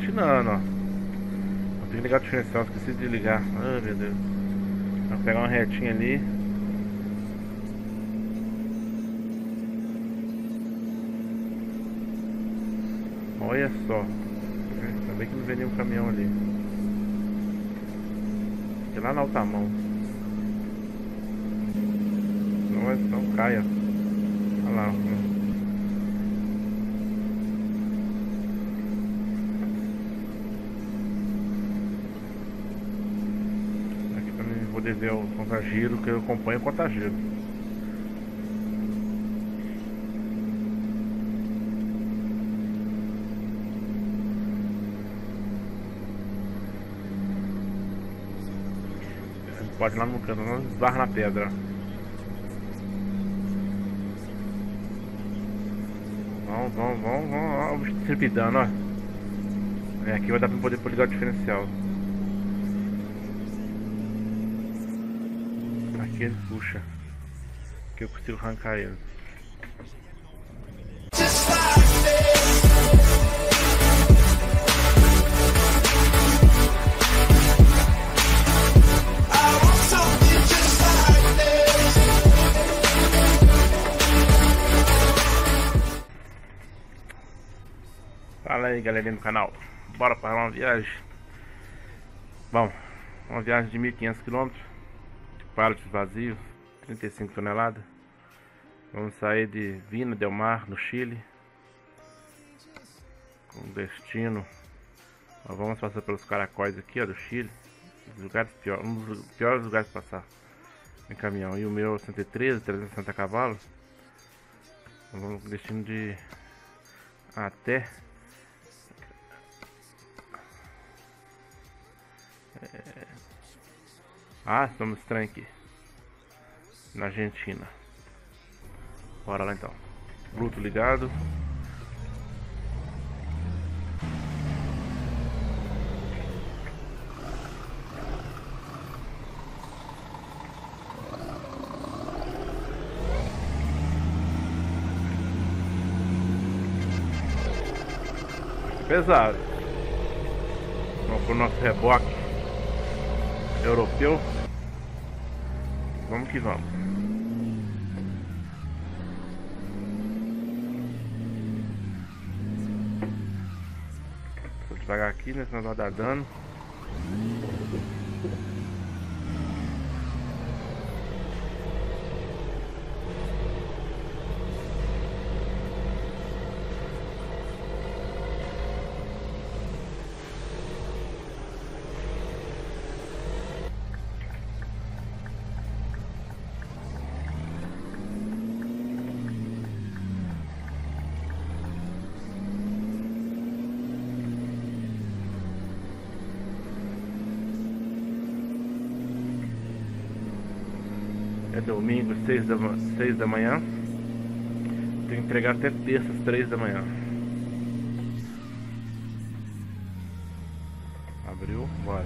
patinando, ó. Eu tenho que ligar o diferencial, esqueci de ligar. Ai, meu Deus. Vou pegar uma retinha ali. Olha só. Ainda bem que não vê nenhum caminhão ali. Fiquei lá na alta mão. Não caia. Olha lá. Aqui pra mim poder ver o contagiro, que eu acompanho o contagiro. Pode ir lá no canto, não esbarra na pedra. Vamos, ó, o bicho trepidando, ó. É, aqui vai dar pra poder ligar o diferencial. Aqui ele puxa. Aqui eu consigo arrancar ele. Fala aí, galerinha do canal, bora para uma viagem. Bom, uma viagem de 1.500 km, pallets vazios, 35 toneladas. Vamos sair de Vina del Mar, no Chile, com destino. Nós vamos passar pelos caracóis aqui, ó, do Chile. Um dos piores lugares para passar em caminhão. E o meu 113, 360 cavalos. Vamos com destino de até estamos estranhos aqui na Argentina. Bora lá então. Bluetooth ligado. Pesado. Vamos pro nosso reboque europeu. Vamos que vamos. Vou devagar aqui, né? Senão vai dar dano. É domingo, 6 da manhã. Tem que entregar até terça, às 3 da manhã. Abriu, bora.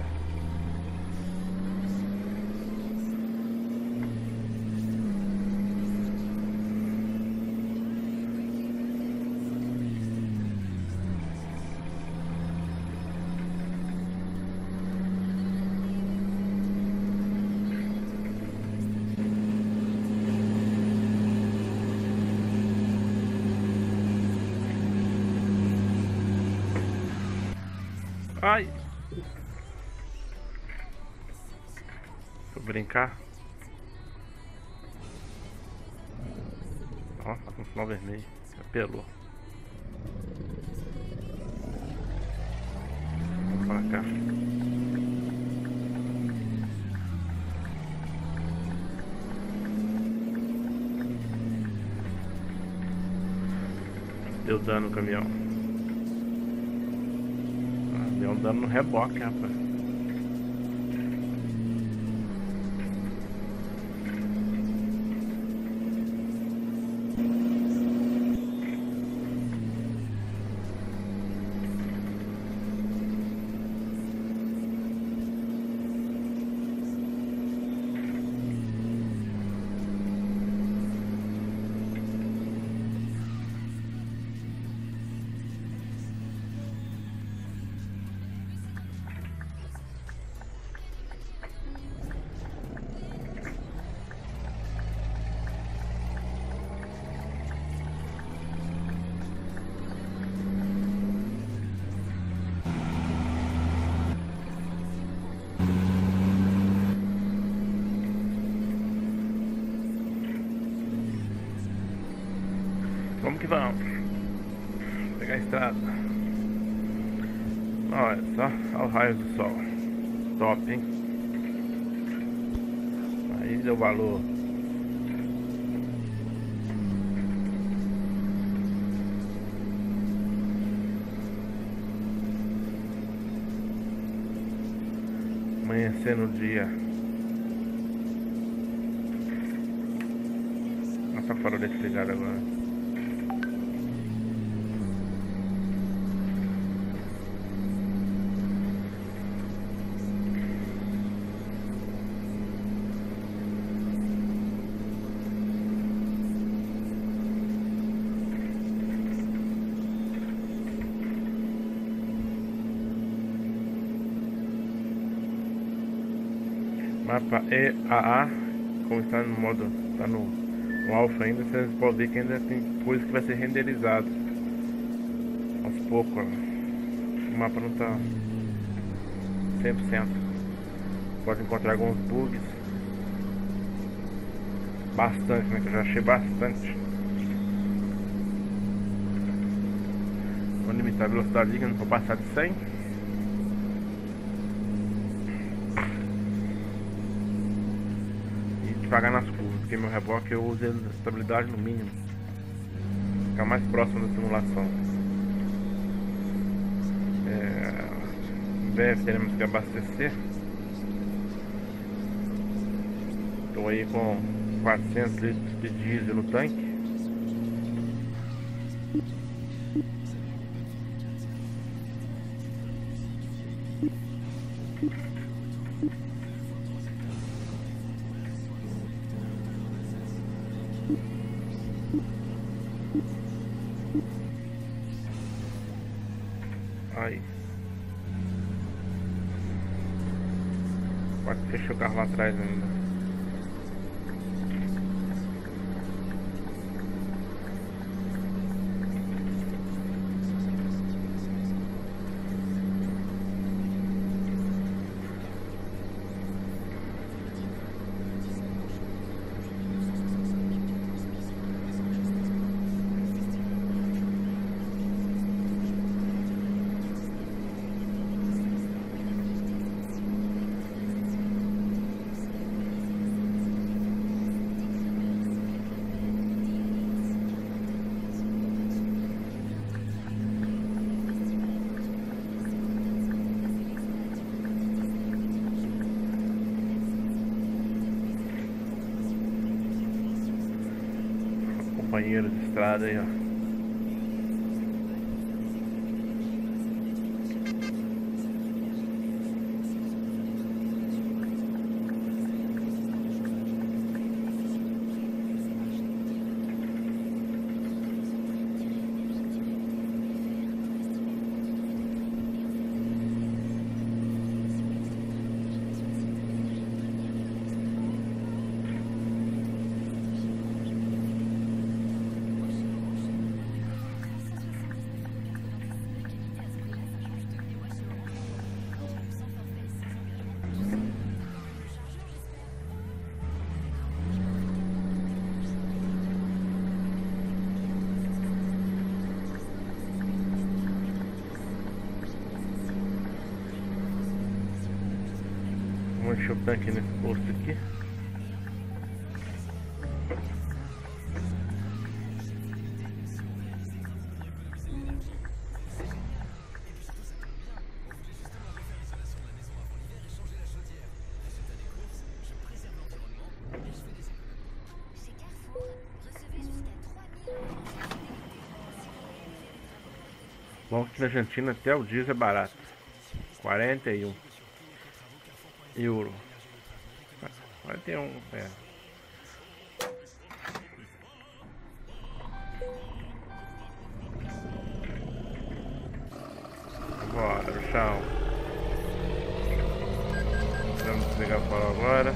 Ai! Vou brincar. Ó, tá com sinal vermelho. Apelou. Vamos pra cá. Deu dano no caminhão. Deu um dano no reboque, rapaz. Vamos que vamos. Pegar a estrada. Olha só, olha o raio do sol. Top, hein? Aí deu valor. Amanhecendo o dia. Nossa, farol desligado agora. Mapa EAA, como está no modo, está no alpha ainda, vocês podem ver que ainda tem coisa que vai ser renderizado aos poucos. Ó. O mapa não está 100%. Pode encontrar alguns bugs, bastante, né? Que eu já achei bastante. Vou limitar a velocidade ali, que eu não vou passar de 100. Devagar nas curvas, porque meu reboque eu uso a estabilidade no mínimo, ficar mais próximo da simulação. Em breve teremos que abastecer. Estou aí com 400 litros de diesel no tanque. Aí. Quase fechou o carro lá atrás ainda. Companheiro de estrada aí, ó. Vamos encher o tanque nesse posto aqui. Bom, aqui na Argentina até o diesel é barato, 41 euros. 41, Bora, chão. Vamos desligar o farol agora.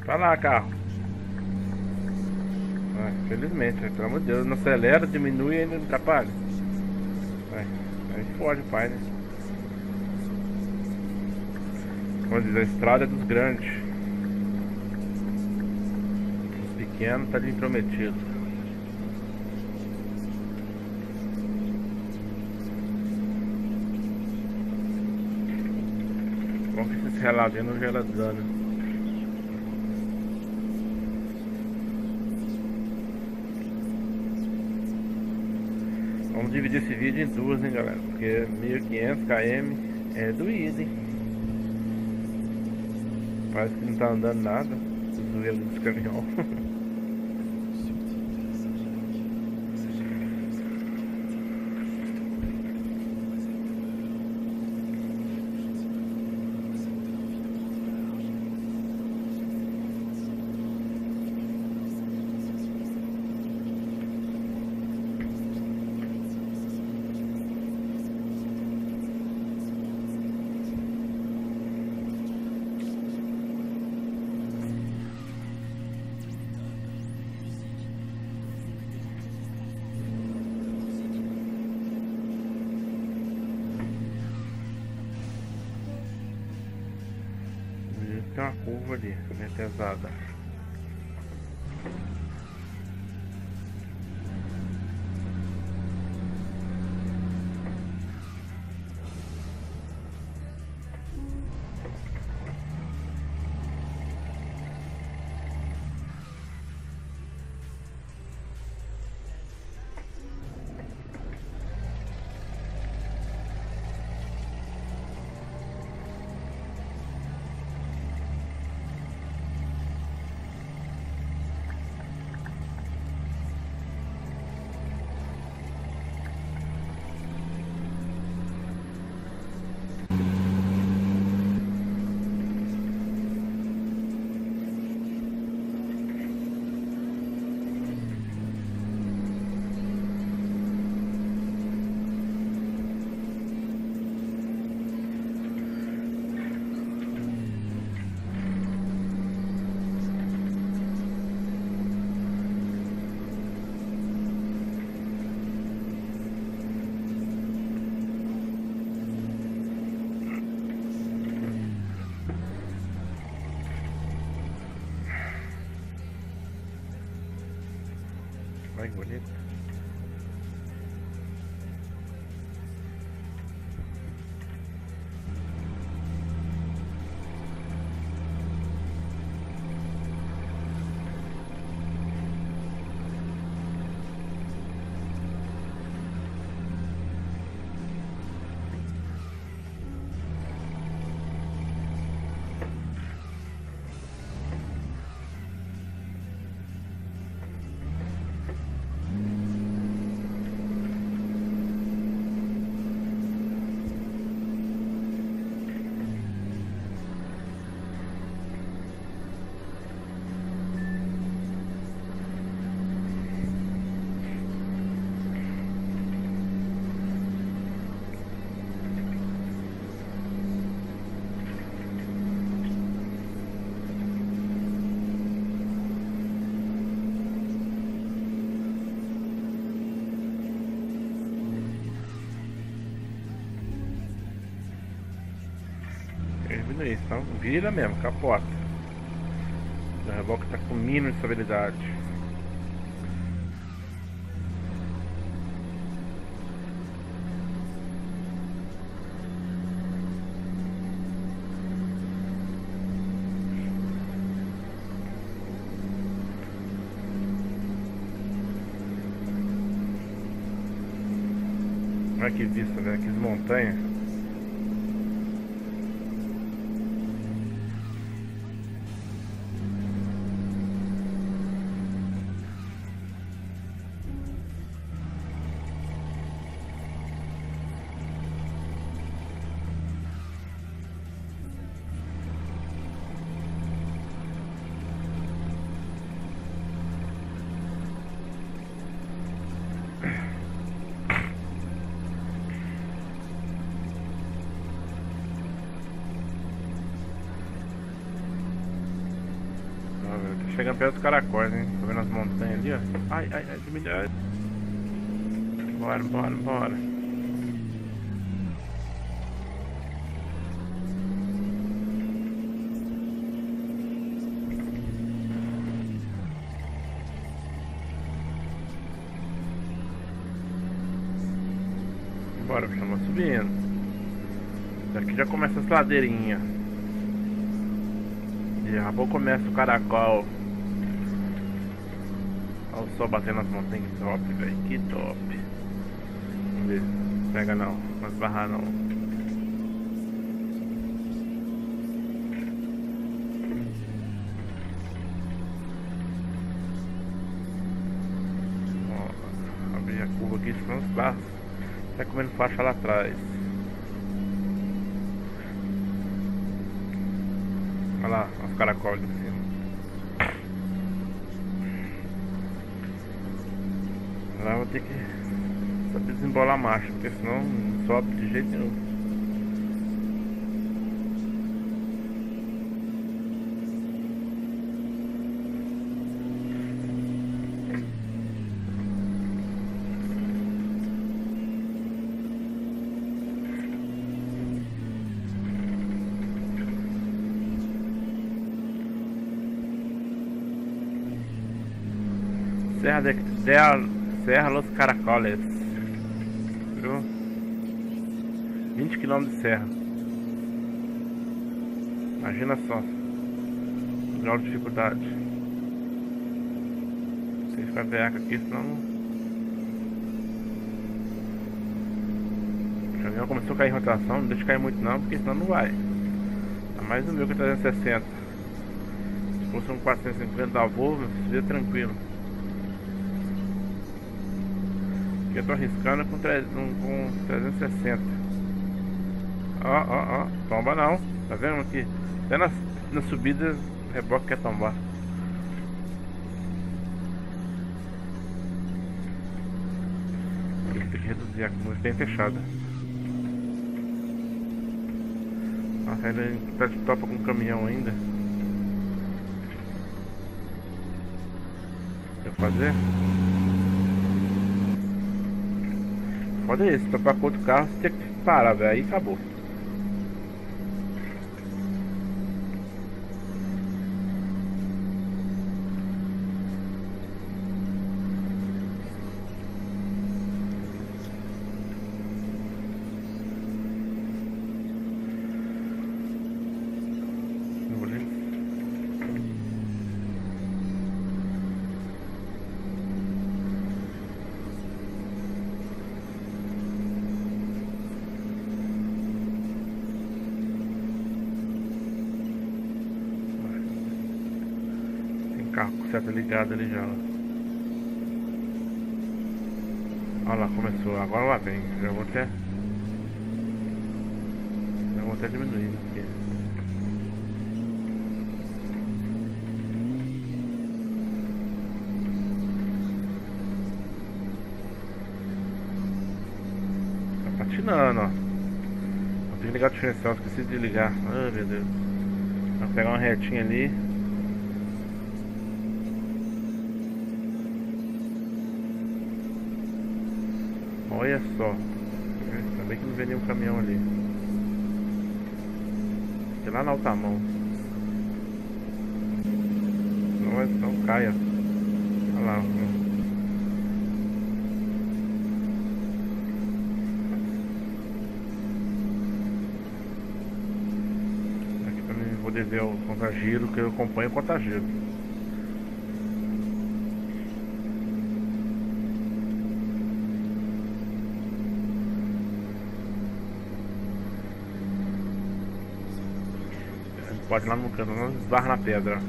Vai lá, carro. Felizmente, pelo amor de Deus, não acelera, diminui e ainda atrapalha. Aí fode o pai, né? Como diz, a estrada é dos grandes. Os pequenos tá de intrometido. Bom que esse reladinho não gera dano. Vamos dividir esse vídeo em duas, hein, galera? Porque 1500 km é doído, hein? Parece que não tá andando nada. O zoeiro dos caminhão. Tem uma curva ali, bem pesada. Vai, bonito. Isso, então vira mesmo, capota. O reboque tá com mínima estabilidade. Olha que vista, velho, que montanhas. chegando perto dos caracóis, hein? Tô vendo as montanhas ali, ó. Ai, ai, ai, diminuiu. Bora, bora, bora. Bora, estamos subindo. Daqui já começa as ladeirinhas. E daqui a pouco começa o caracol. Olha o sol batendo nas montanhas, que top, velho. Que top. Vamos ver. Pega não, não esbarrar não. Ó, abrir a curva aqui, senão esbarra. Tá comendo faixa lá atrás. Olha lá, os caracóis em cima. Lá vou ter que saber desembolar a marcha, porque senão não sobe de jeito nenhum. Serra Los Caracoles, viu? 20 km de serra. Imagina só o grau de dificuldade. Tem que ficar veaca aqui, senão o caminhão começou a cair em rotação. Não deixa cair muito não, porque senão não vai. Tá mais no meu que 360. Se fosse um 450 da Volvo, seria tranquilo. Eu tô arriscando com 360. Ó, tomba não. Tá vendo aqui? Até na subida o reboque quer tombar. Tem que reduzir a curva, tem fechada. Nossa, ainda tá de topa com o caminhão ainda. Quer fazer? Foda isso, topar com outro carro, você tem que parar, velho, aí acabou. Carro com seta ligado ali já. Olha lá, começou. Agora lá vem. Já vou até diminuir aqui. Tá patinando, ó. Vou ter que ligar o diferencial, esqueci de ligar. Ai, meu Deus. Vou pegar uma retinha ali. Olha só, ainda bem que não vê nenhum caminhão ali. Tem lá na alta mão. Não caia. Olha lá. Aqui pra mim poder ver o contagiro, que eu acompanho o contagiro. Pode ir lá no canto, não esbarra na pedra.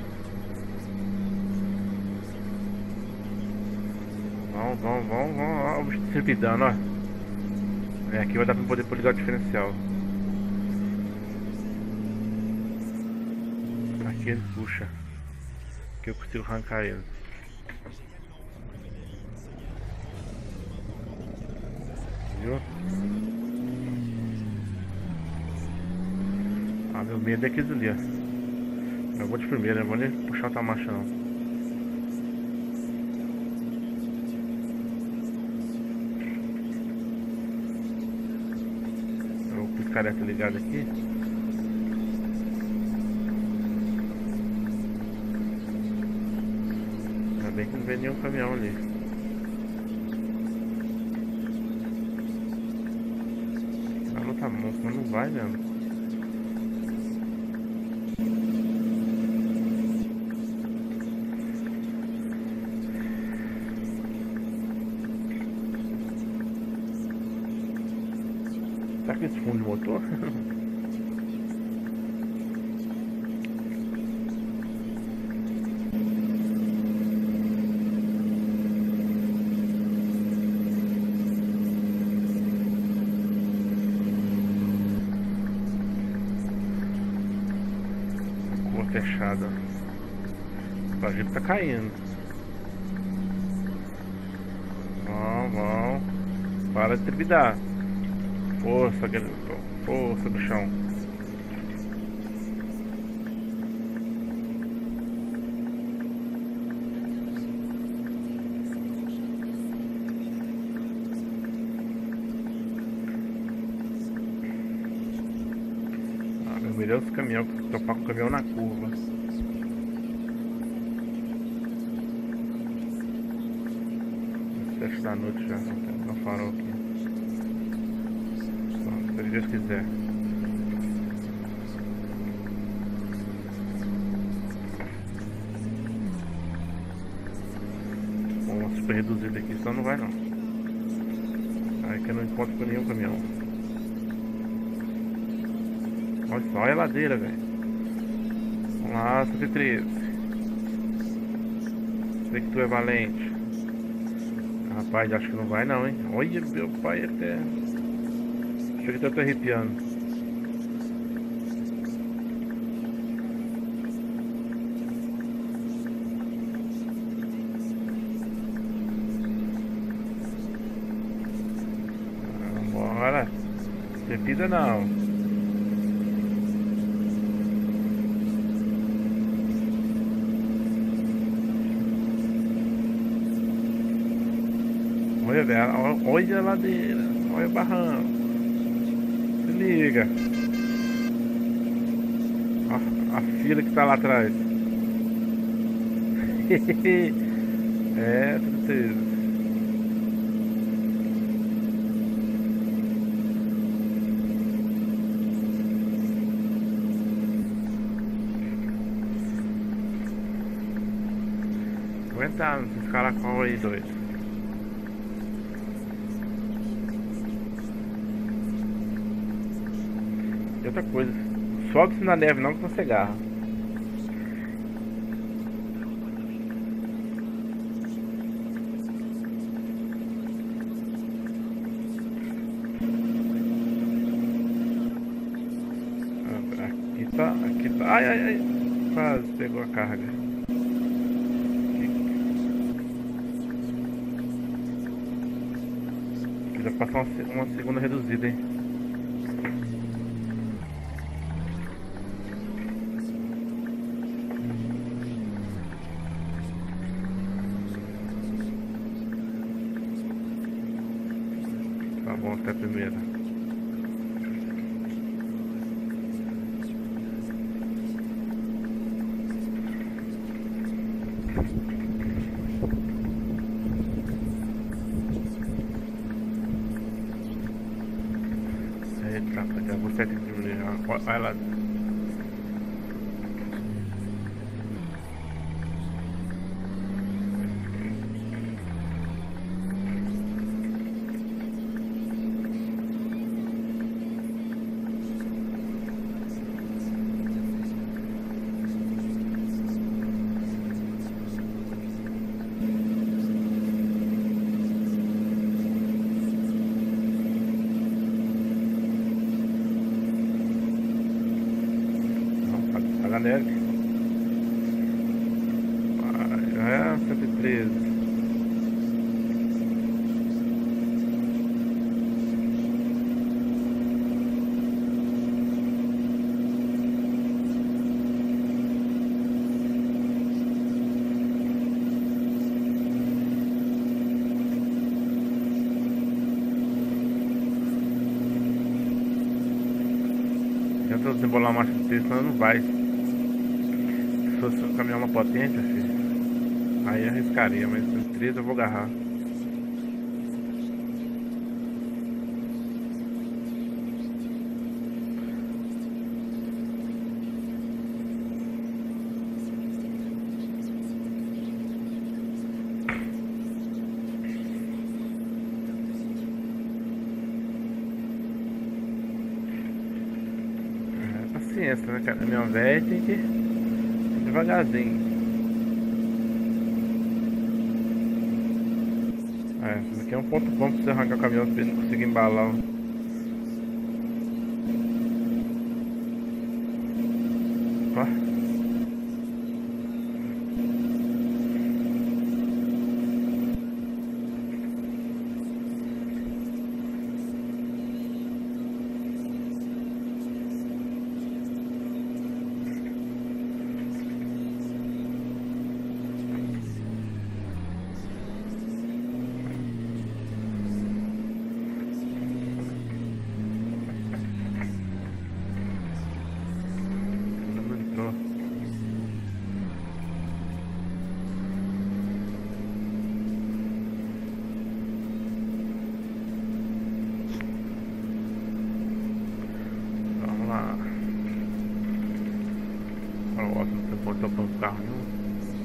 Vamos, ó, o bicho trepidando, ó. É, aqui vai dar pra poder ligar o diferencial. Aqui ele puxa. Aqui eu consigo arrancar ele. Viu? Meu medo é aqueles ali, ó. Eu vou de primeira, eu vou nem puxar marcha ou tá marcha não? O piscareta ligado aqui. Ainda bem que não vê nenhum caminhão ali. Ela tá monstro, mas não vai mesmo. Será que esse fundo de motor? Rua fechada. O Jeep tá caindo. Vão. Para de trepidar. Força do chão. Meu melhor dos caminhões, topar com o caminhão na curva. 7 da noite já, no farol aqui. Se Deus quiser. Uma super reduzida aqui, só não vai não. Aí que eu não encontro com nenhum caminhão. Olha só, olha a ladeira, velho. Vamos lá, 113. Sei que tu é valente. Rapaz, acho que não vai não, hein. Olha, meu pai até... Chega que eu tô arrepiando. Bora. Repita não. Olha, velho. Olha a ladeira. Olha o barranco. Se liga. A fila que tá lá atrás. É, certeza. Aguentar nesses caracol aí, doido. E outra coisa, sobe-se na neve não que você agarra. Aqui tá, ai, quase pegou a carga. Aqui já passou uma segunda reduzida, hein. Tá bom, até a primeira. Eita, já vou ter que diminuir. Olha lá. A neve. Já é 113. Tenta desembolar a marcha do 3, senão não vai. Se fosse um caminhão uma potência, filho, aí eu arriscaria, mas no 3 eu vou agarrar. Paciência, né, cara? Caminhão velho tem que ir devagarzinho. Esse aqui é um ponto bom pra você arrancar o caminhão se ele não conseguir embalar. Ó. Botou para um carro nenhum.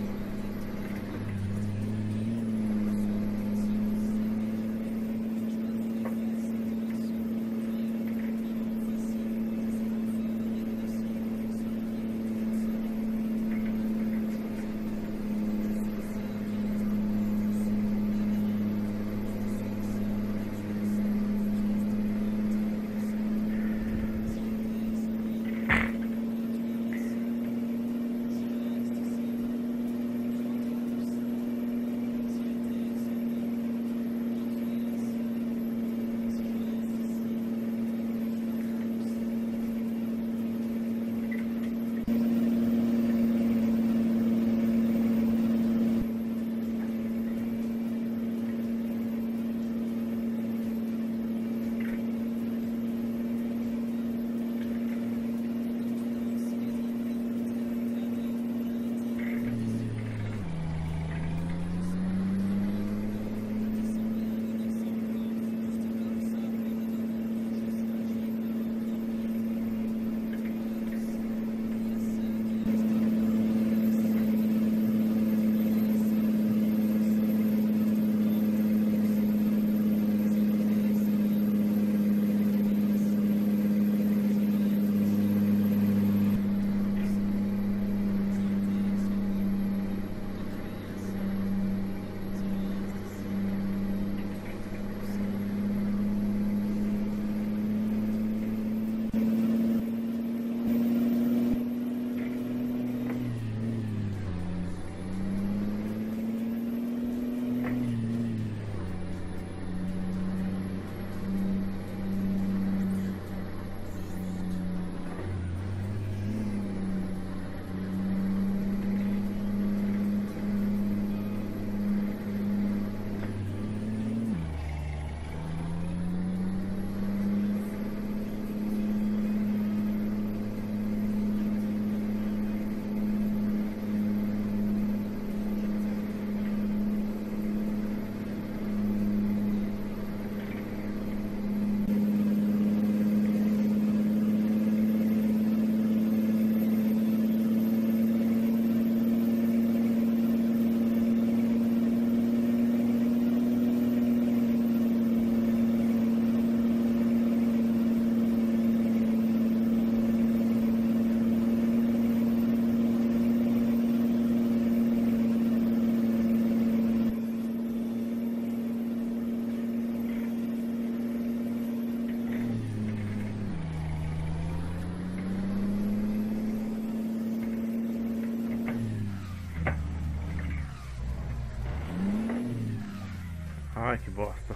Ai, que bosta.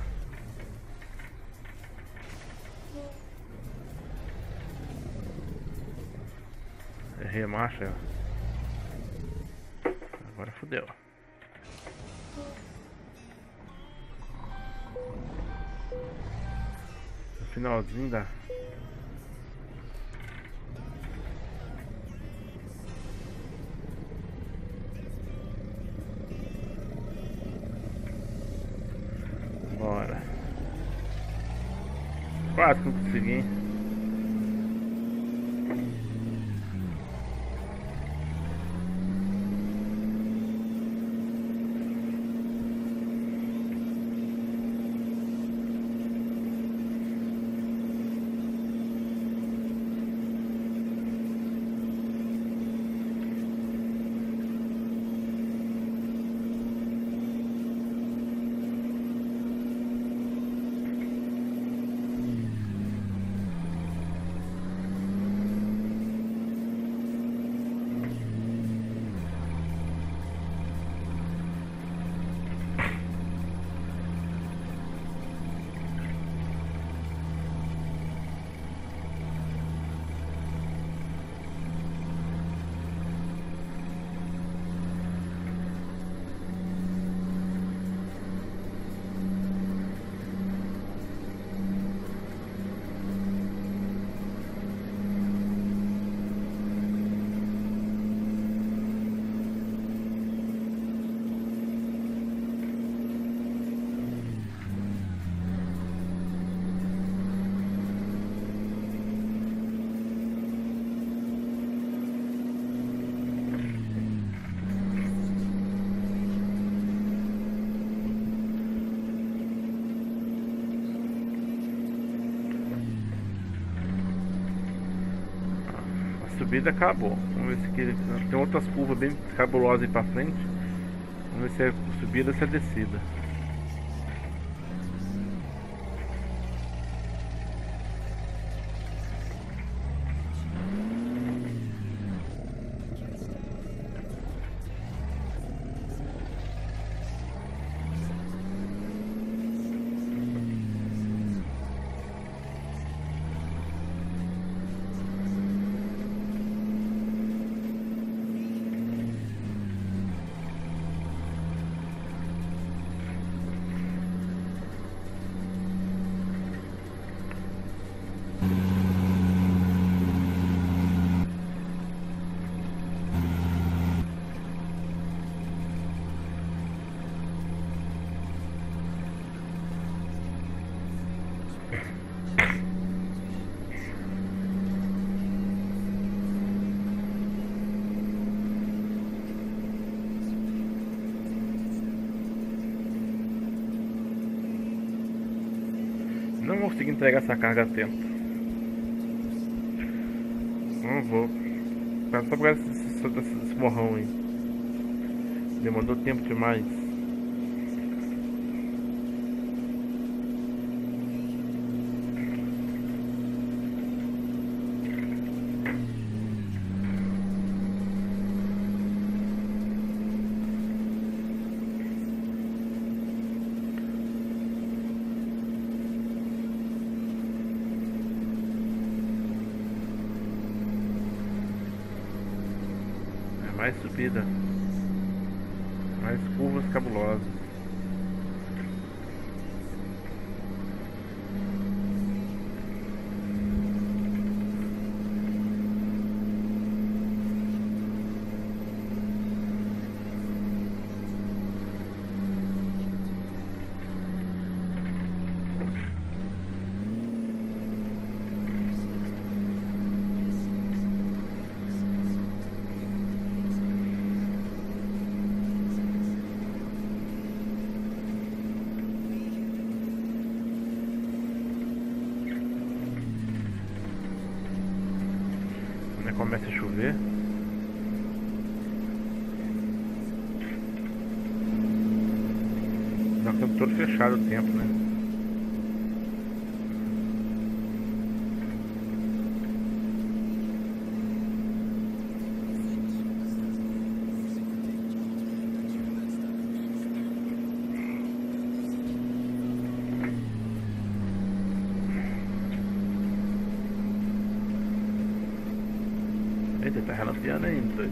Errei a marcha. Agora fodeu. No finalzinho da... Quase que não consegui. A subida acabou. Vamos ver se aqui tem outras curvas bem cabulosas aí pra frente. Vamos ver se é subida ou se é descida. Não vou conseguir entregar essa carga a tempo. Não vou. Só por causa desse morrão aí. Demorou tempo demais. Mais subida, mais curvas cabulosas. Começa a chover. Nós estamos todo fechado o tempo, né? Eita, tá relampeando ainda.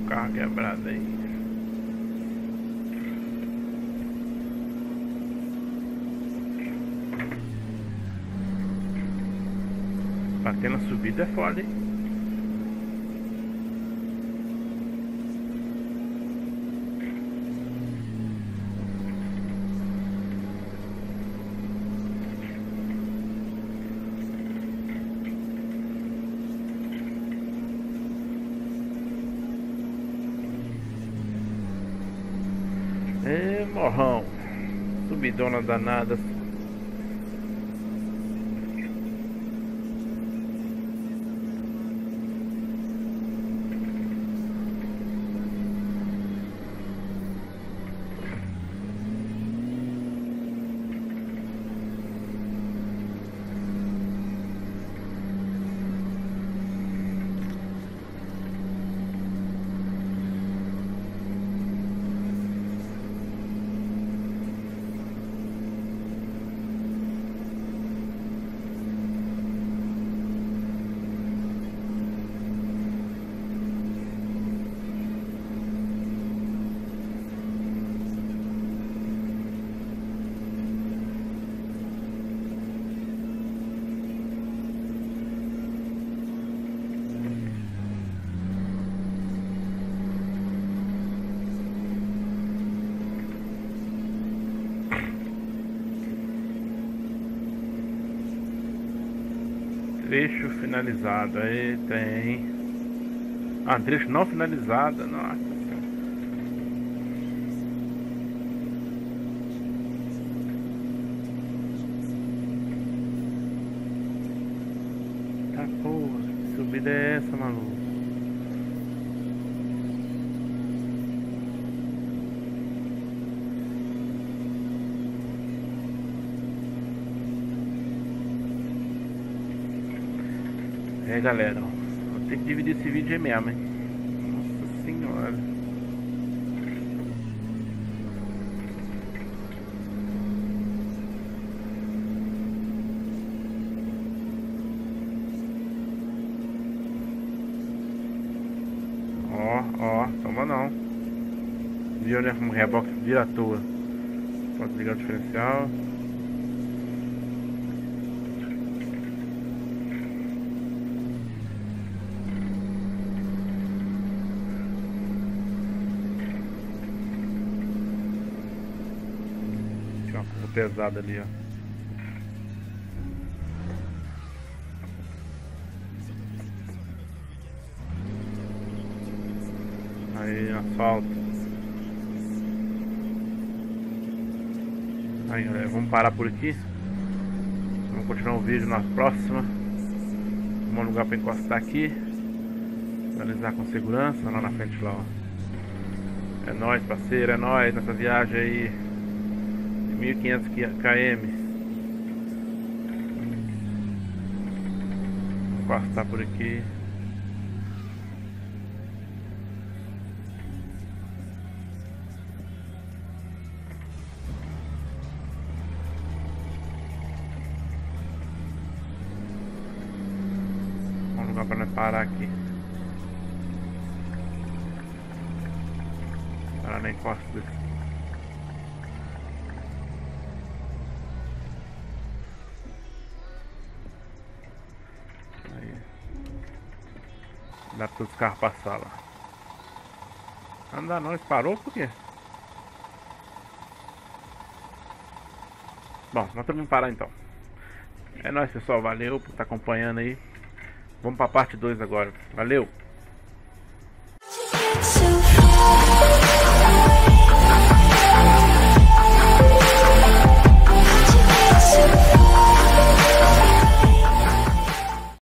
carro quebrado aí. Bater na subida é foda, hein? É, morrão. Subidona danada. Trecho finalizado, aí tem. Ah, trecho não finalizado, nossa senhora. Tá porra, que subida é essa, maluco? É, galera, ó, vou ter que dividir esse vídeo aí mesmo, hein? Nossa senhora. Ó, toma não. Viu, né? Como o reboque vira à toa. Pode ligar o diferencial. Pesado ali, ó. Aí, asfalto. Aí, galera, vamos parar por aqui. Vamos continuar o vídeo na próxima. Um bom lugar para encostar aqui. Finalizar com segurança lá na frente lá, ó. É nóis, parceiro, é nóis nessa viagem aí. 1500 km. Vou encostar por aqui. Um lugar para nós parar aqui. Parar na encosta desse. Dá para os carros passar lá. Andar não, parou por quê? Bom, nós vamos parar então. É nóis, pessoal, valeu por estar acompanhando aí. Vamos para a parte 2 agora. Valeu!